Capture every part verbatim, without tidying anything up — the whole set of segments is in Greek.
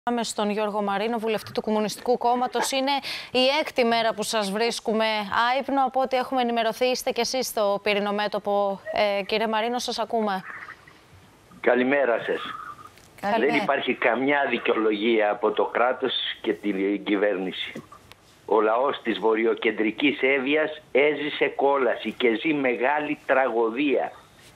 Πάμε στον Γιώργο Μαρίνο, βουλευτή του Κομμουνιστικού Κόμματος. Είναι η έκτη μέρα που σας βρίσκουμε άυπνο. Από ό,τι έχουμε ενημερωθεί, είστε κι εσείς στο πυρηνό μέτωπο. Ε, κύριε Μαρίνο, σας ακούμε. Καλημέρα σας. Καλημέρα. Δεν υπάρχει καμιά δικαιολογία από το κράτος και την κυβέρνηση. Ο λαός της βορειοκεντρικής Εύβοιας έζησε κόλαση και ζει μεγάλη τραγωδία.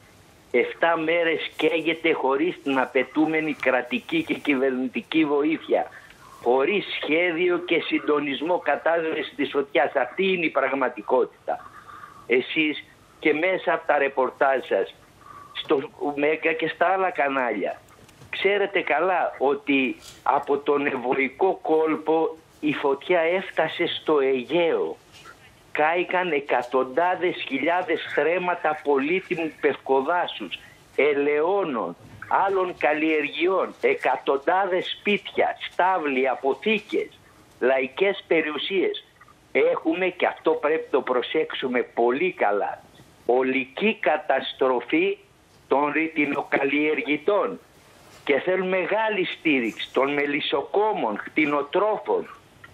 Εφτά μέρες καίγεται χωρίς την απαιτούμενη κρατική και κυβερνητική βοήθεια, χωρίς σχέδιο και συντονισμό κατάσβεσης της φωτιάς. Αυτή είναι η πραγματικότητα. Εσείς και μέσα από τα ρεπορτάζ σας, στο Μέγκα και στα άλλα κανάλια, ξέρετε καλά ότι από τον Ευωικό κόλπο η φωτιά έφτασε στο Αιγαίο. Κάηκαν εκατοντάδες χιλιάδες στρέμματα πολύτιμου πευκοδάσους, ελαιώνων, άλλων καλλιεργειών, εκατοντάδες σπίτια, στάβλοι, αποθήκες, λαϊκές περιουσίες. Έχουμε, και αυτό πρέπει να το προσέξουμε πολύ καλά, ολική καταστροφή των ρητινοκαλλιεργητών και θέλουν μεγάλη στήριξη των μελισσοκόμων, κτηνοτρόφων.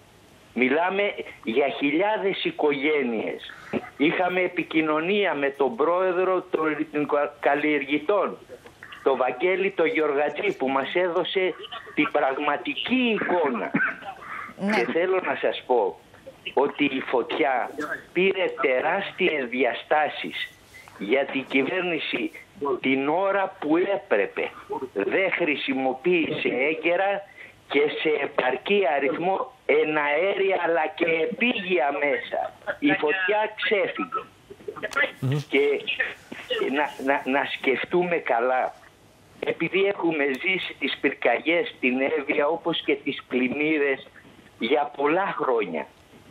Μιλάμε για χιλιάδες οικογένειες. Είχαμε επικοινωνία με τον πρόεδρο των καλλιεργητών, τον Βαγγέλη τον Γεωργατζή, που μας έδωσε την πραγματική εικόνα. Ναι. Και θέλω να σας πω ότι η φωτιά πήρε τεράστιες διαστάσεις, γιατί η κυβέρνηση την ώρα που έπρεπε δεν χρησιμοποίησε έγκαιρα και σε επαρκή αριθμό εναέρια αλλά και επίγεια μέσα. Η φωτιά ξέφυγε. Mm-hmm. Και να, να, να σκεφτούμε καλά, επειδή έχουμε ζήσει τις πυρκαγιές στην Εύβοια όπως και τις πλημμύρες για πολλά χρόνια,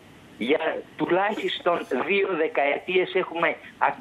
για τουλάχιστον δύο δεκαετίες έχουμε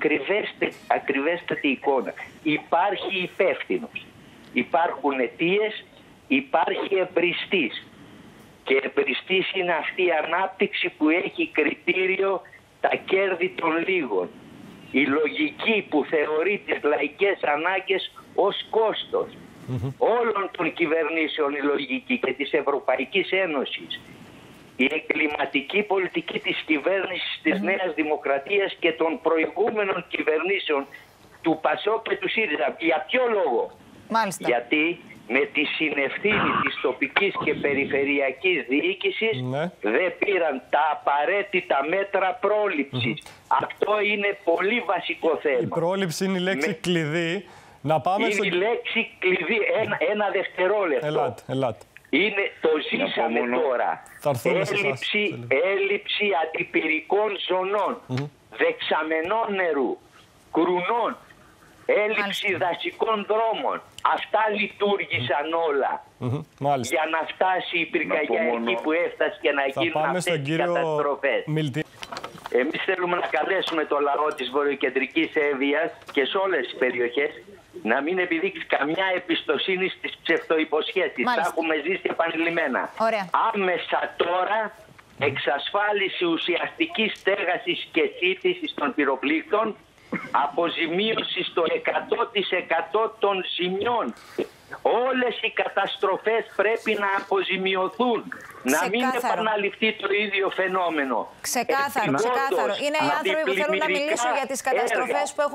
ακριβέστατη εικόνα. Υπάρχει υπεύθυνος, υπάρχουν αιτίες, υπάρχει εμπριστής. Και εμπριστής είναι αυτή η ανάπτυξη που έχει κριτήριο τα κέρδη των λίγων. Η λογική που θεωρεί τις λαϊκές ανάγκες ως κόστος. Mm-hmm. Όλων των κυβερνήσεων η λογική και της Ευρωπαϊκής Ένωσης. Η εγκληματική πολιτική της κυβέρνησης της mm-hmm. Νέας Δημοκρατίας και των προηγούμενων κυβερνήσεων του ΠΑΣΟΚ και του ΣΥΡΙΖΑ. Για ποιο λόγο? Μάλιστα. Γιατί με τη συνευθύνη της τοπικής και περιφερειακής διοίκησης ναι. δεν πήραν τα απαραίτητα μέτρα πρόληψης. Mm-hmm. Αυτό είναι πολύ βασικό θέμα. Η πρόληψη είναι η λέξη με... κλειδί. Να πάμε είναι στο... η λέξη κλειδί. Ένα, ένα δευτερόλεπτο. Ελάτε, ελάτε. Είναι, το ζήσαμε τώρα. Έλλειψη, έλλειψη αντιπυρικών ζωνών, mm-hmm. δεξαμενών νερού, κρουνών, έλλειψη Μάλιστα. δασικών δρόμων. Αυτά λειτουργήσαν όλα mm-hmm. για να φτάσει η πυρκαγιά εκεί που έφτασε και να Θα γίνουν αυτές οι καταστροφές. Μιλτή. Εμείς θέλουμε να καλέσουμε το λαό της βορειοκεντρικής Εύβοιας και σε όλες τις περιοχές να μην επιδείξει καμιά εμπιστοσύνη στις ψευτοϋποσχέσεις. Τα έχουμε ζήσει επανειλημμένα. Ωραία. Άμεσα τώρα εξασφάλιση ουσιαστικής στέγασης και σύντησης των πυροπλήκτων, αποζημίωση στο εκατό τοις εκατό των ζημιών. Όλες οι καταστροφές πρέπει να αποζημιωθούν. Να μην επαναληφθεί το ίδιο φαινόμενο. Ξεκάθαρο, ξεκάθαρο. Είναι οι άνθρωποι που θέλουν να μιλήσουν για τις καταστροφές που έχουν